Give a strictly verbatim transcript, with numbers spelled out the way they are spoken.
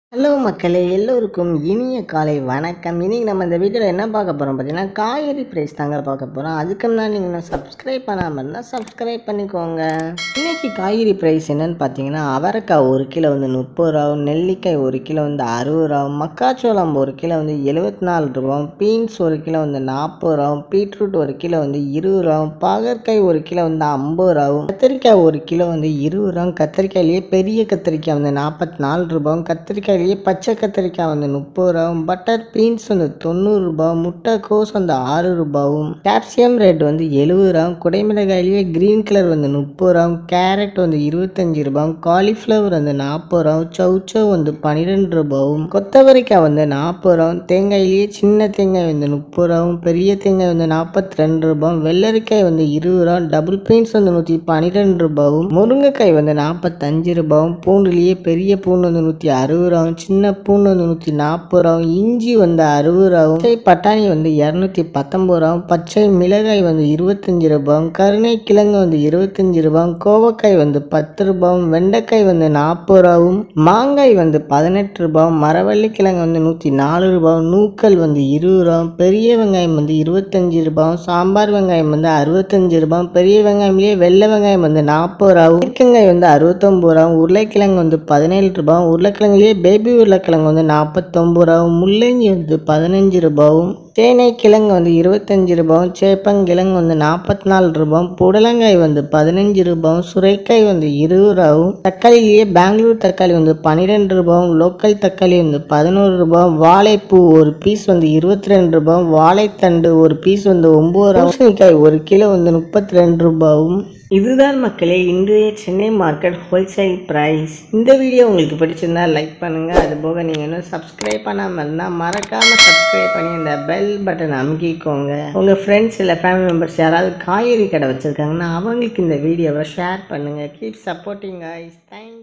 Hello மக்களே, எல்லோருக்கும் இனிய காலை வணக்கம். இன்றைக்கி நம்ம இந்த வீடியோவில் என்ன பார்க்க போகிறோம் பார்த்தீங்கன்னா, காய்கறி ப்ரைஸ் தாங்க பார்க்க போகிறோம். அதுக்கு முன்னாடி நீங்கள் இன்னும் சப்ஸ்கிரைப் பண்ணாமல் இருந்தால் சப்ஸ்கிரைப் பண்ணிக்கோங்க. இன்றைக்கி காய்கறி ப்ரைஸ் என்னென்னு பார்த்தீங்கன்னா, அவரைக்காய் ஒரு கிலோ வந்து முப்பது ரூபாவும், நெல்லிக்காய் ஒரு கிலோ வந்து அறுபது ரூபாவும், மக்காச்சோளம் ஒரு கிலோ வந்து எழுபத்தி நாலு ரூபாவும், பீன்ஸ் ஒரு கிலோ வந்து நாற்பது ரூபாவும், பீட்ரூட் ஒரு கிலோ வந்து இருபது ரூபாவும், பாகற்காய் ஒரு கிலோ வந்து ஐம்பது ரூபாவும், கத்திரிக்காய் ஒரு கிலோ வந்து இருபது ரூபாவும், கத்திரிக்காயிலேயே பெரிய கத்திரிக்காய் வந்து நாற்பத்தி நாலு ரூபாவும், கத்திரிக்காய் பச்சை கத்திரிக்காய் வந்து முப்பது ரூபாவும், பட்டர் பீன்ஸ் வந்து தொண்ணூறு ரூபாவும், முட்டைக்கோஸ் வந்து ஆறு ரூபாவும், கேப்சியம் ரேட் வந்து எழுபது ரூபாவும், குடைமிளகாயிலேயே கிரீன் கலர் வந்து முப்பது ரூபாவும், கேரட் வந்து இருபத்தஞ்சு ரூபாவும், காலிஃப்ளவர் வந்து நாற்பது ரூபாவும், சவுச்சவ் வந்து பன்னிரெண்டு ரூபாவும், கொத்தவரைக்காய் வந்து நாற்பது ரூபாவும், தேங்காயிலேயே சின்ன தேங்காய் வந்து முப்பது ரூபாவும், பெரிய தேங்காய் வந்து நாற்பத்தி ரெண்டு ரூபாவும், வெள்ளரிக்காய் வந்து இருபது ரூபாவும், டபுள் பீன்ஸ் வந்து நூற்றி பன்னிரெண்டு ரூபாவும், முருங்கைக்காய் வந்து நாற்பத்தஞ்சு ரூபாவும், பூண்டுலேயே பெரிய பூண்டு வந்து நூற்றி அறுபது ரூபாவும், சின்ன பூண்டு வந்து நூற்றி நாற்பது ரூபாவும், இஞ்சி வந்து அறுபது ரூபாவும், பச்சை பட்டாணி வந்து இரநூத்தி பத்தொன்பது ரூபாவும், பச்சை மிளகாய் வந்து இருபத்தஞ்சு ரூபாவும், கருணை கிழங்கு வந்து இருபத்தஞ்சு ரூபாவும், கோவக்காய் வந்து பத்து ரூபாவும், வெண்டைக்காய் வந்து நாற்பது ரூபாவும், மாங்காய் வந்து பதினெட்டு ரூபாவும், மரவள்ளி கிழங்கு வந்து நூற்றி நாலு ரூபாவும், நூக்கல் வந்து இருபது ரூபாவும், பெரிய வெங்காயம் வந்து இருபத்தஞ்சு ரூபாவும், சாம்பார் வெங்காயம் வந்து அறுபத்தஞ்சு ரூபாவும், பெரிய வெங்காயம்லேயே வெள்ளை வெங்காயம் வந்து நாற்பது ரூபாவும், பீர்க்கங்காய் வந்து அறுபத்தொம்பது ரூபாவும், உருளைக்கிழங்கு வந்து பதினேழு ரூபாவும், உருளைக்கிழங்குலேயே பேபி உருளைக்கிழங்கு வந்து நாற்பத்தொம்பது ரூபாவும், முள்ளங்கி வந்து பதினஞ்சு ரூபாவும், சேனை கிழங்கு வந்து இருபத்தஞ்சு ரூபாவும், சேப்பங்கிழங்கு வந்து நாற்பத்தி நாலு ரூபாவும், புடலங்காய் வந்து பதினஞ்சு ரூபாவும், சுரைக்காய் வந்து இருபது ரூபாவும், தக்காளியிலேயே பெங்களூர் தக்காளி வந்து பன்னிரெண்டு ரூபாவும், லோக்கல் தக்காளி வந்து பதினோரு ரூபாவும், வாழைப்பூ ஒரு பீஸ் வந்து இருபத்தி ரெண்டு ரூபாவும், வாழைத்தண்டு ஒரு பீஸ் வந்து ஒம்பது ரூபாய், பூசணிக்காய் ஒரு கிலோ வந்து முப்பத்தி ரெண்டு ரூபாவும். இதுதான் மக்களே இன்றைய சென்னை மார்க்கெட் ஹோல்சேல் ப்ரைஸ். இந்த வீடியோ உங்களுக்கு பிடிச்சிருந்தா லைக் பண்ணுங்கள். அதுபோக நீங்கள் இன்னும் சப்ஸ்கிரைப் பண்ணாமல் இருந்தால் மறக்காமல் சப்ஸ்கிரைப் பண்ணி இந்த பெல் பட்டன் அமுக்கிக்கோங்க. உங்கள் ஃப்ரெண்ட்ஸ் இல்லை ஃபேமிலி மெம்பர்ஸ் யாராவது காய்கறி கடை வச்சுருக்காங்கன்னா அவங்களுக்கு இந்த வீடியோவை ஷேர் பண்ணுங்கள். Keep supporting guys. தேங்க்ஸ்.